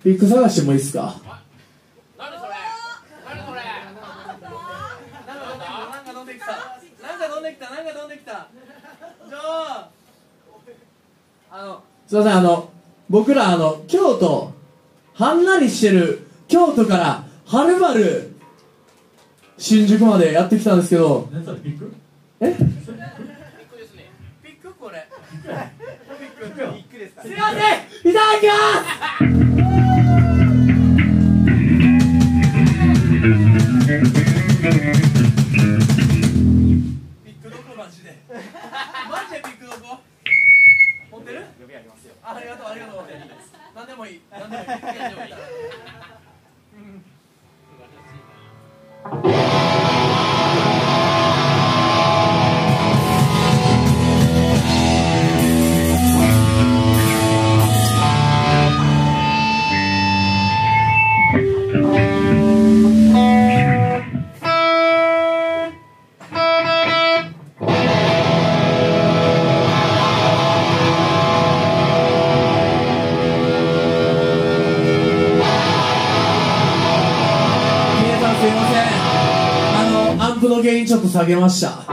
ピック探してもいいですか。 何それ何それなんか飛んできたじゃあすいません、僕ら京都はんなりしてる京都からはるばる新宿までやってきたんですけど、 何それピック？ え？ ピックですね。ピックこれ。ピックですか。すいません。 いただきますピックどこマジで。マジでピックどこ？持ってる？予備ありますよ。ありがとう。何でもいい。何でもいい。 原因ちょっと下げました。こう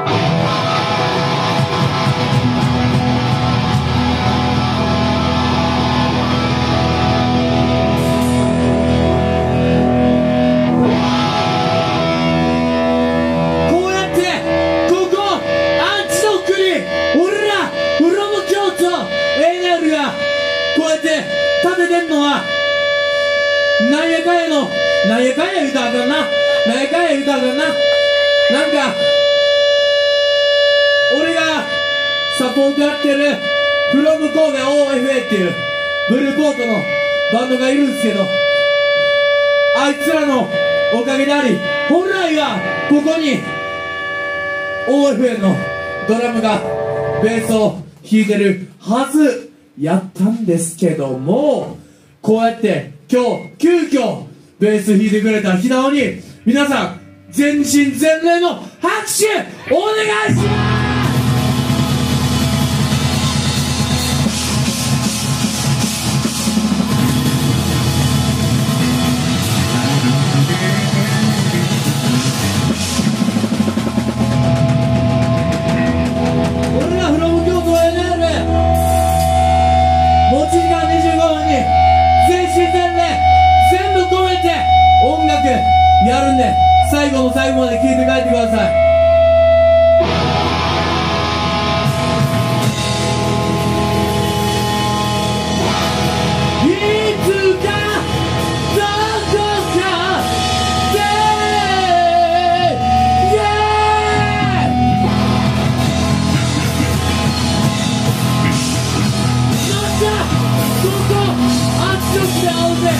やってここアンチドックに俺らフロム京都 ANL がこうやって立ててんのはなんやかんや言うたらあかんな。なんか俺がサポートやってるフロム神戸 OFA っていうブルーポートのバンドがいるんですけど、あいつらのおかげであり、本来はここに OFA のドラムがベースを弾いてるはずやったんですけども、こうやって今日急遽ベース弾いてくれた日直に皆さん全身全霊の拍手お願いします。俺らフロム京都 ANL 持ち時間25分に全身全霊全部込めて音楽やるんで、最後の最後まで聴いて帰ってください。いつかどこかでまたここあっちこっちで会おうぜ。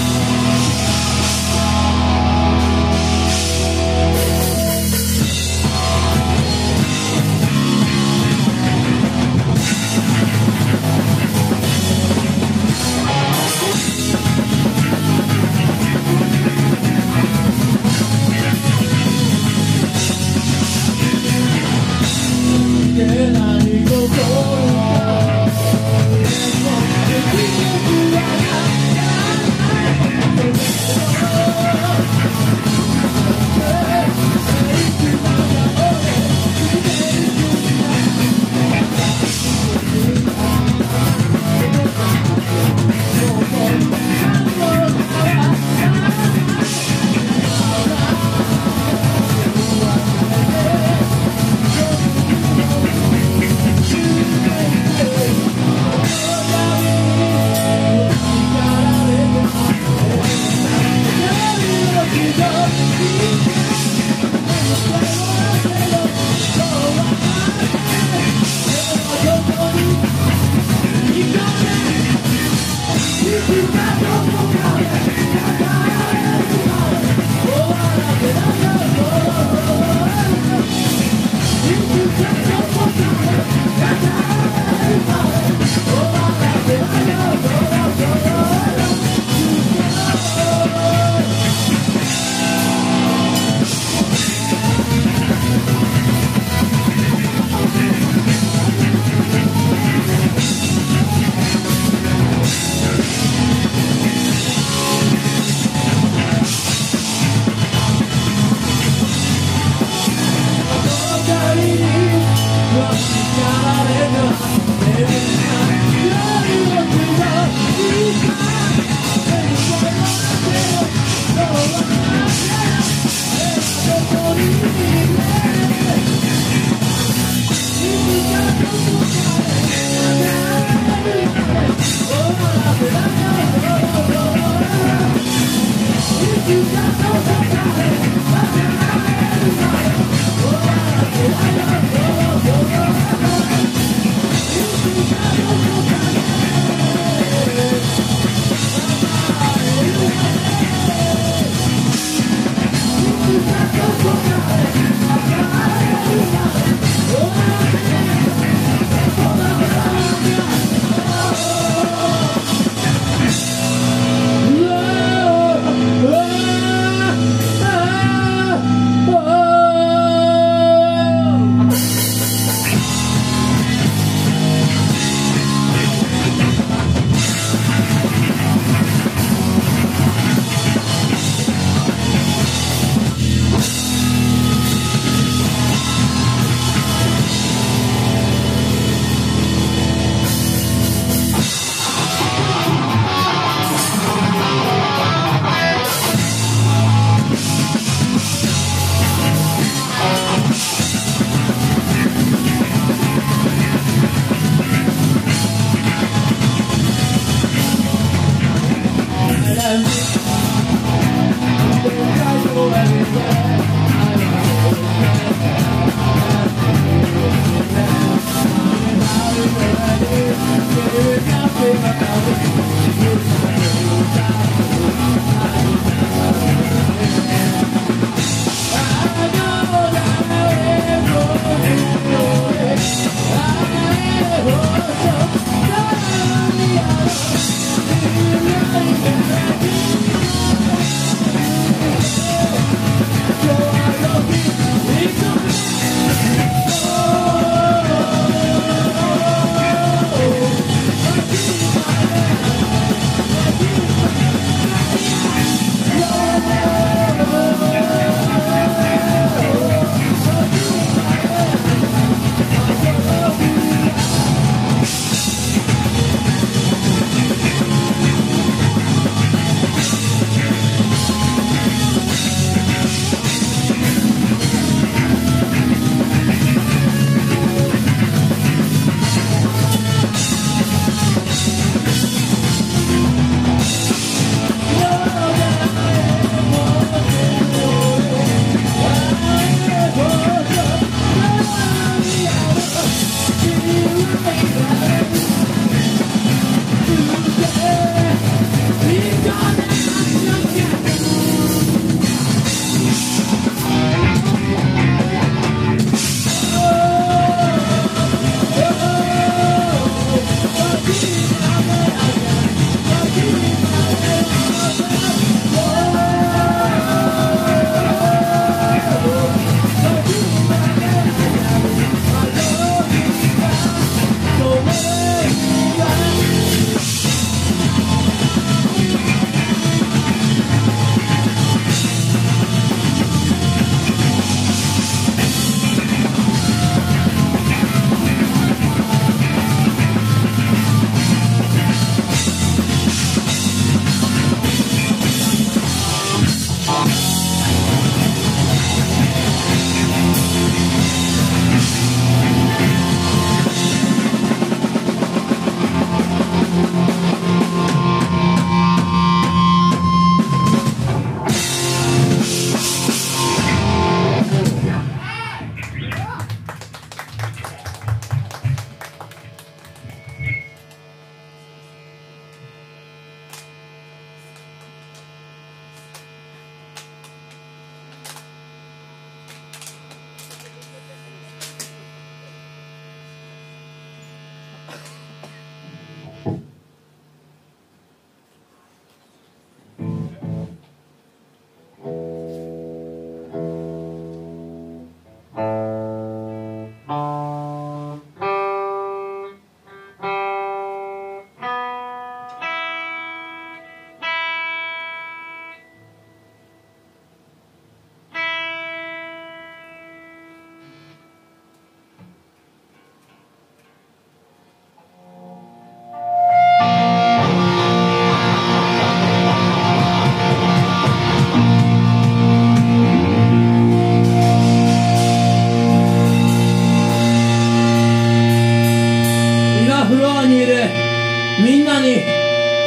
今日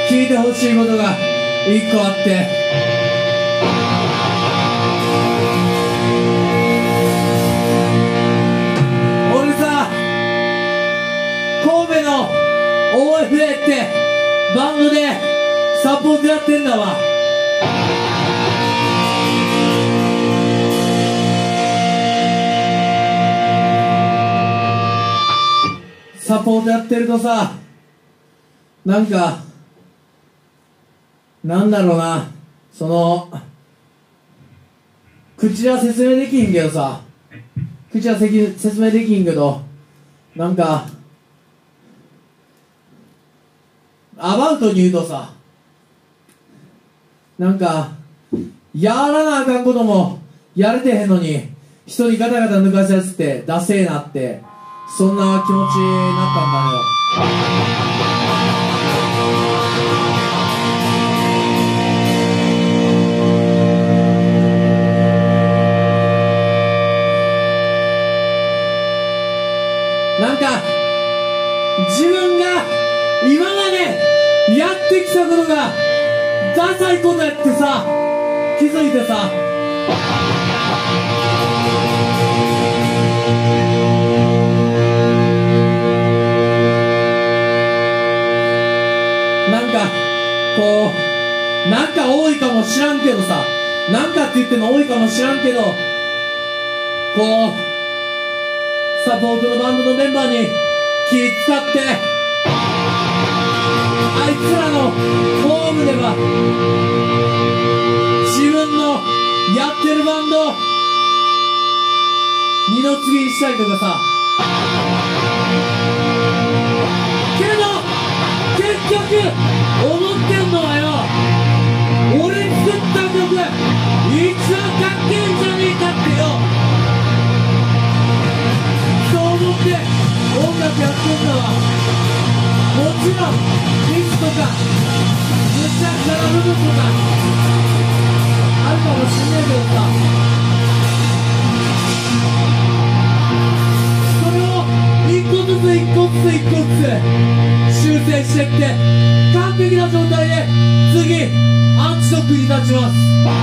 聞いてほしいことが一個あって、俺さ、神戸の OFA ってバンドでサポートやってんだわ。サポートやってるとさ、なんかなんだろうな、口は説明できんけどさ、説明できんけど、なんかアバウトに言うとさ、なんかやらなあかんこともやれてへんのに人にガタガタ抜かすやつってダセーなって、そんな気持ちになったんだよ。なんか自分が今までやってきたことがダサいことやってさ、気づいてさ、なんかこう、なんか多いかもしらんけどさ、なんかって言っても多いかもしらんけど、こうサポートのバンドのメンバーに気使って、あいつらのホームでは自分のやってるバンド二の次にしたりとかさ、けど結局思ってんのはよ、俺作った曲一番かっけえんじゃねえかってよ、そう思って音楽やってんだわ。もちろんミスとかむちゃくちゃな部分とかあるかもしんないけどさ、それを一個ずつ一個ずつ一個ずつ修正していって完璧な状態で次アンチショックに立ちます。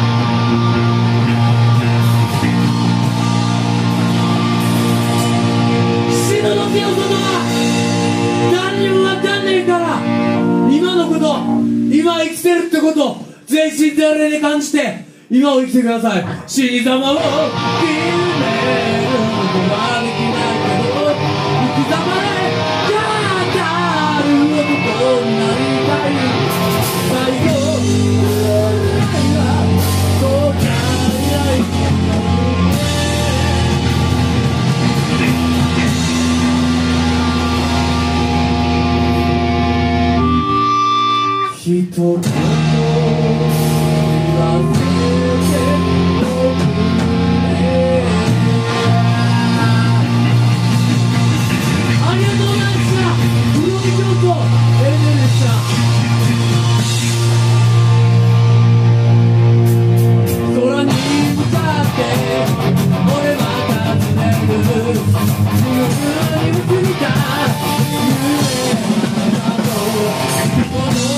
死ぬ時のことは誰にも分かんねえから、今のこと、今生きてるってことを全身全霊で感じて今を生きてください。死に様を決めることはできないけど、生き様で語る男になりたい。最後そうじゃない。一言言わせておくれ。ありがとうございました。黒木京子エレメでした。空に向かって俺は尋ねる、自分に向いた夢など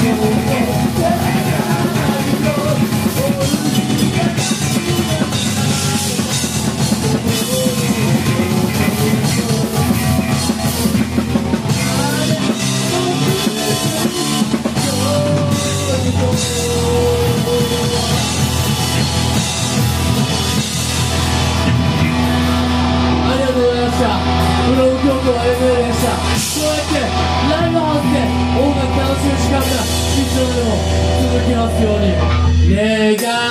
ブログ京都は ML でした。こうやってライブハウスで音楽楽しむ時間がいつまでも続きますように願